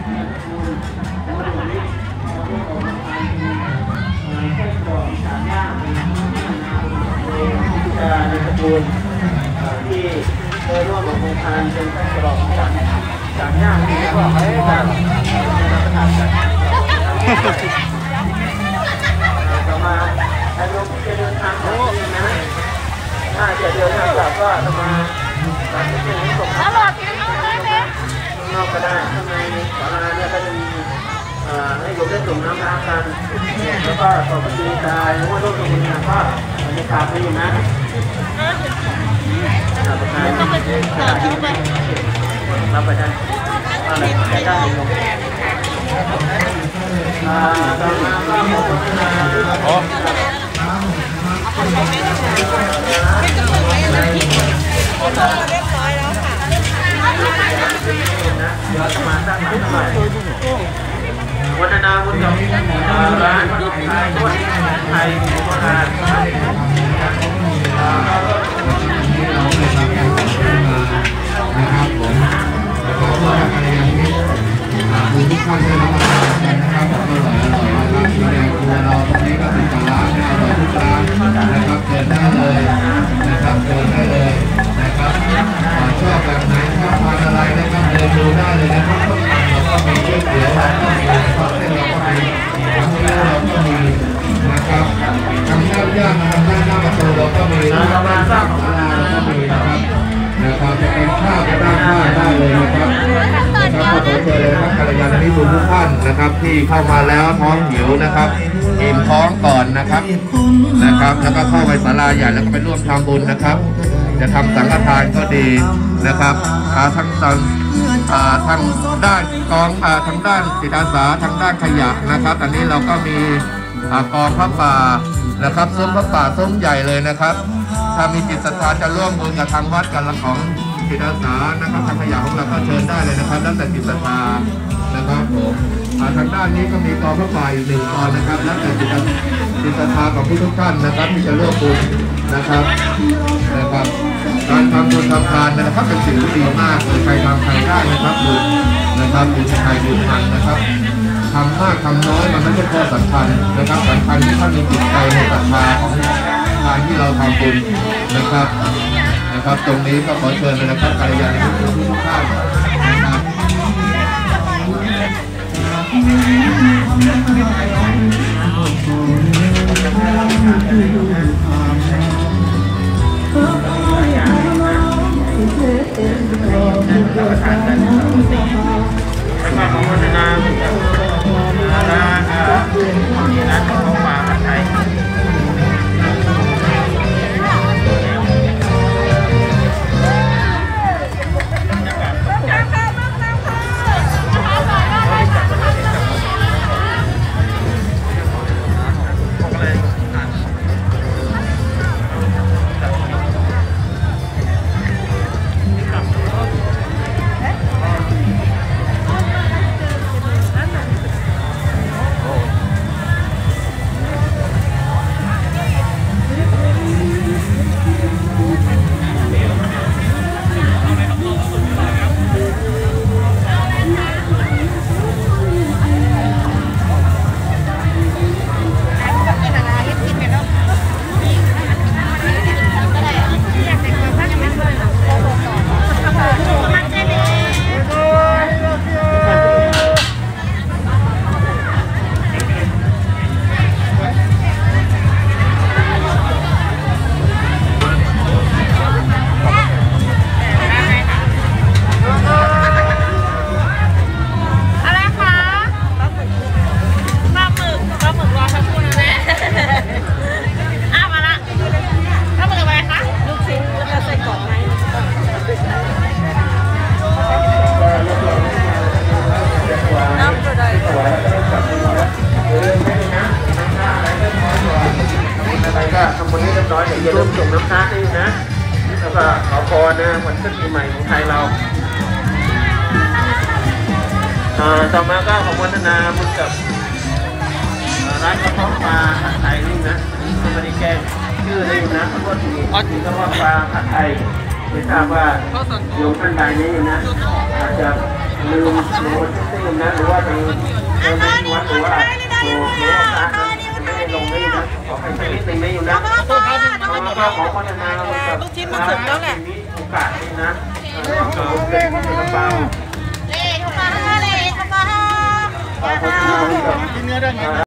ในตระกูลที่เคยร่วมกับโครงการเป็นข้าวกรอบจากย่างที่ก็ให้การรับประทานกันต่อมาอายุจะเดินทางกลับนะถ้าจะเดินทางกลับก็จะมาการที่เป็นส่งนอกก็ได้ข้างในศาลาเนี่ยก็จะมีให้โยมได้ส่งน้ำกันแล้วก็ต่อปฏิบัติการหรือว่าร่วมกับคนงานก็จะขาดไปอยู่นะต้องไปต่อคิวไปรับไปได้อะไรได้ลงต่อมาก็ขอบคุณนะเดี๋ยวจะมาสร้างใหม่วัฒนาวุฒิร้านยุทธไทยด้วยไทยโบราณนะครับผมแล้วก็เพื่ออะไรอย่างนี้คุณทุกท่านได้รับประทานกันนะครับอร่อยนะครับที่แดงครัวเราตรงนี้ก็เป็นร้านอร่อยทุกร้านนะครับเดินได้เลยนะครับเดินได้เลยนะครับชอบแบบไหนชอบทานอะไรนะครับเดินดูได้เลยนะครับเราก็มีก๋วยเตี๋ยวเราก็มีนะครับเส้นเราก็มีน้ำเงี้ยวเราก็มีนะครับทำย่างย่างทำย่างหน้าประตูเราก็มีนะครับสร้างศาลาเราก็มีนะครับจะเป็นข้าวจะด้านข้าวได้เลยนะครับขอเชิญเลยครับกัลยาณมิตรทุกท่านนะครับที่เข้ามาแล้วท้องหิวนะครับอิ่มท้องก่อนนะครับแล้วก็เข้าไปศาลาใหญ่แล้วก็ไปร่วมทำบุญนะครับจะทำสังฆทานก็ดีนะครับทั้งทางด้านกองทางด้านจิตอาสาทางด้านขยะนะครับตอนนี้เราก็มีกองพระป่านะครับซุ้มพระป่าซุ้มใหญ่เลยนะครับถ้ามีจิตศรัทธาจะร่วมบุญกับทางวัดกันละของจิตอาสานะครับทางขยะของเราก็เชิญได้เลยนะครับแล้วแต่จิตศรัทธานะครับผมทางด้านนี้ก็มีกองพระป่าอีกหนึ่งกองนะครับแล้วแต่จิตศรัทธาของทุกท่านนะครับที่จะร่วมบุญนะครับการทำบุญทำทานนะครับเป็นสิ่งที่ดีมากเลยใครทำใครได้นะครับบุญนะครับบุญใครบุญมันนะครับทำมากทำน้อยมันไม่ใช่ข้อสำคัญนะครับสำคัญที่ท่านมีจิตใจในศรัทธาของการที่เราทำบุญนะครับตรงนี้ก็ขอเชิญเลยนะครับกัลยาณมิตรทุกท่านนะครับของวัฒนาร้านของป่าไทยทำบุญให้เรียบร้อยเดี๋ยวอย่าลืมส่งน้ำตาให้นะแล้วก็ขอพรนะวันขึ้นปีใหม่ของไทยเราต่อมาก็ขอวัฒนาบุญกับร้านกระเพาะปลาผัดไทยนี่นะไม่ได้แก้ชื่อเลยนะเพราะว่ามีกระเพาะปลาผัดไทยไม่ทราบว่าโยมท่านใดนี้นะอาจจะลืมตื่นนะหรือว่าลืมไม่วัดหรือว่าไม่ได้ลงไม่นะขอไปใช้นิดนึงไม่อยู่นะก็ขอพัฒนาลูกชิ้นมันสุกแล้วแหละมีโอกาสนี่นะก็เป็นกระเป๋าเล่เข้ามาขอบคุณที่